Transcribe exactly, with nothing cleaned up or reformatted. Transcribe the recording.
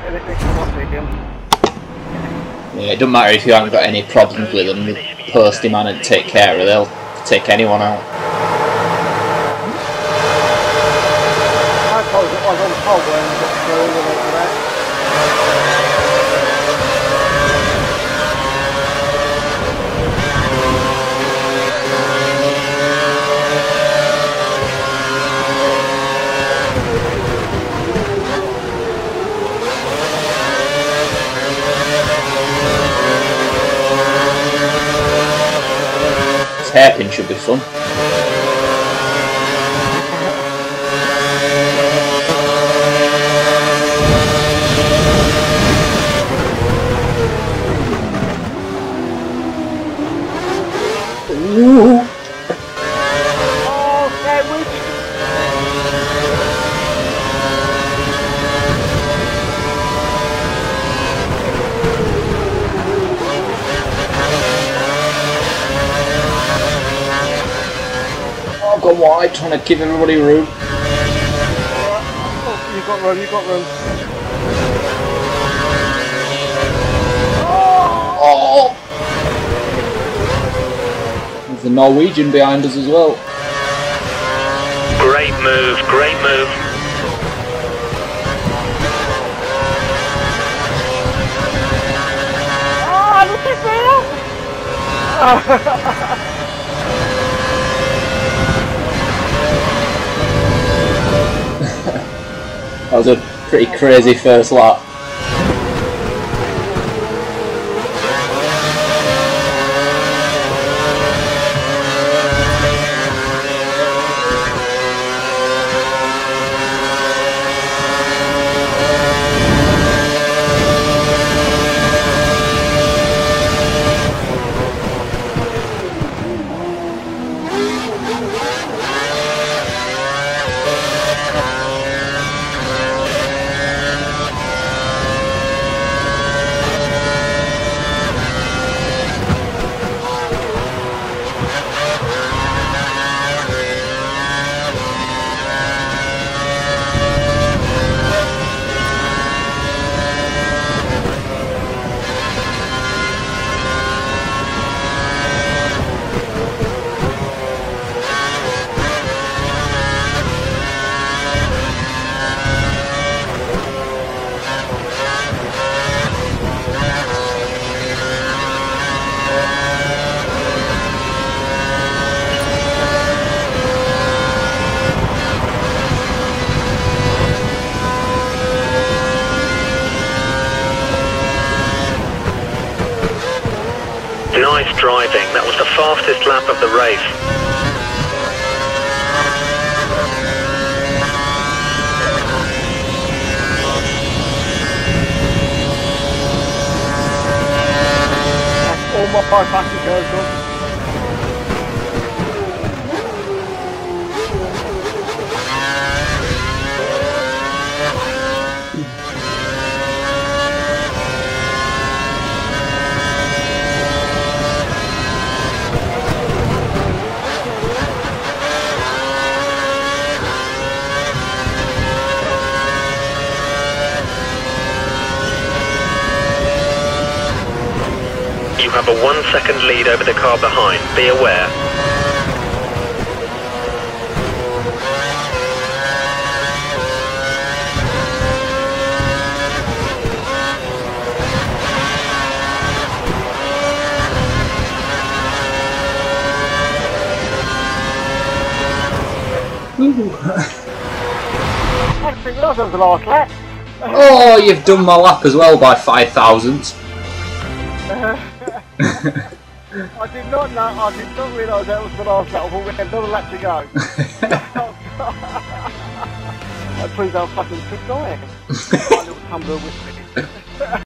Yeah, it doesn't matter if you haven't got any problems with them, you post him on and take care of it, they'll take anyone out. I suppose it was on the pole where we got through and all that. Hairpin should be fun. Ooh. Oh, sandwich! I've got wide, trying to give everybody room. Oh, you've got room, you've got room. Oh! There's the Norwegian behind us as well. Great move, great move. Oh, look at that! That was a pretty crazy first lap. Nice driving, that was the fastest lap of the race. All my passengers on. You have a one second lead over the car behind, be aware. I think that was the last lap. Oh, you've done my lap as well by five thousandths. I did not know, I did not realise that was the last lap. I thought we had another lap to go. That proves how fucking good I am. My little tumbler with me.